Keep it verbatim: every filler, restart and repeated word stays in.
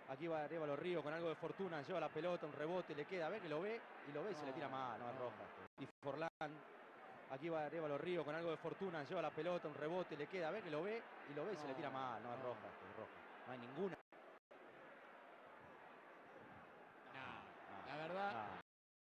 Aquí va Arévalo Río con algo de fortuna, lleva la pelota, un rebote, le queda, ve que lo ve y lo ve y no, se le tira mal, no es roja. Y Forlán, aquí va Arévalo Río con algo de fortuna, lleva la pelota, un rebote, le queda, ve que lo ve y lo ve y no, se le tira mal, no es roja, es roja. No hay ninguna.